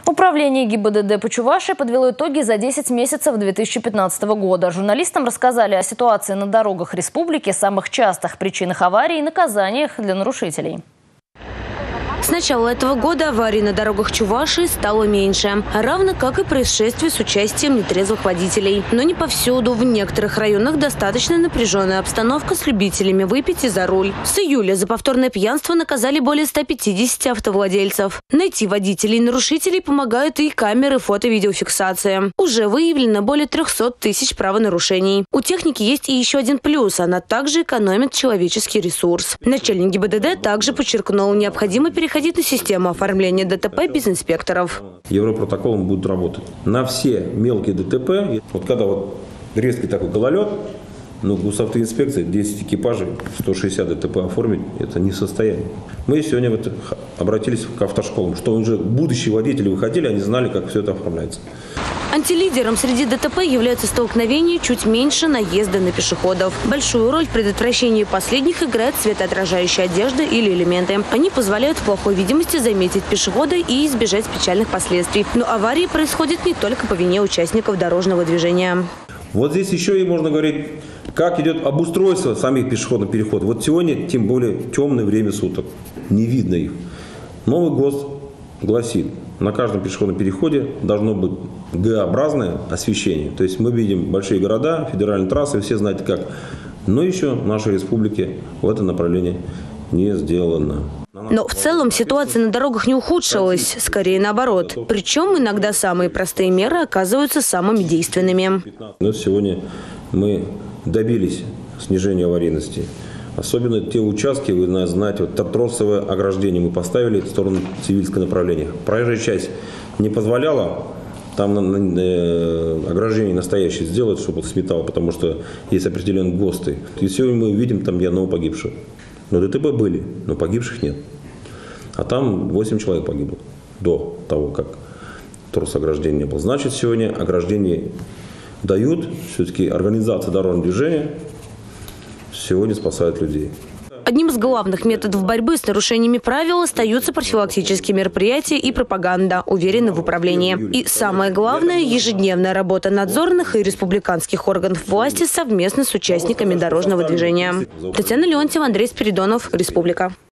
Управление ГИБДД по Чувашии подвело итоги за 10 месяцев 2015 года. Журналистам рассказали о ситуации на дорогах республики, самых частых причинах аварий и наказаниях для нарушителей. С начала этого года аварий на дорогах Чувашии стало меньше, равно как и происшествий с участием нетрезвых водителей. Но не повсюду. В некоторых районах достаточно напряженная обстановка с любителями выпить и за руль. С июля за повторное пьянство наказали более 150 автовладельцев. Найти водителей и нарушителей помогают и камеры фото-видеофиксации. Уже выявлено более 300 тысяч правонарушений. У техники есть и еще один плюс. Она также экономит человеческий ресурс. Начальник ГИБДД также подчеркнул, необходимо переходить на систему оформления ДТП без инспекторов. Европротоколом будут работать на все мелкие ДТП. Вот когда резкий такой гололед, госавтоинспекция 10 экипажей, 160 ДТП оформить – это не состояние. Мы сегодня обратились к автошколам, что уже будущие водители выходили, они знали, как все это оформляется. Антилидером среди ДТП являются столкновения чуть меньше наезда на пешеходов. Большую роль в предотвращении последних играет светоотражающая одежда или элементы. Они позволяют в плохой видимости заметить пешехода и избежать печальных последствий. Но аварии происходят не только по вине участников дорожного движения. Вот здесь еще и можно говорить, как идет обустройство самих пешеходных переходов. Вот сегодня, тем более, темное время суток. Не видно их. Новый ГОСТ гласит, на каждом пешеходном переходе должно быть Г-образное освещение. То есть мы видим большие города, федеральные трассы, все знаете как. Но еще в нашей республике в этом направлении не сделано. Но в целом ситуация на дорогах не ухудшилась, скорее наоборот. Причем иногда самые простые меры оказываются самыми действенными. Но сегодня мы добились снижения аварийности. Особенно те участки, вы знаете, тросовое ограждение мы поставили в сторону Цивильского направления. Проезжая часть не позволяла там ограждение настоящее сделать, чтобы сметало, потому что есть определенные ГОСТы. И сегодня мы видим там ни одного погибшего. Но ДТП были, но погибших нет. А там 8 человек погибло до того, как трос ограждения не было. Значит, сегодня ограждение дают, все-таки организация дорожного движения сегодня спасает людей. Одним из главных методов борьбы с нарушениями правил остаются профилактические мероприятия и пропаганда, уверены в управлении. И самое главное – ежедневная работа надзорных и республиканских органов власти совместно с участниками дорожного движения. Татьяна Леонтьева, Андрей Спиридонов, Республика.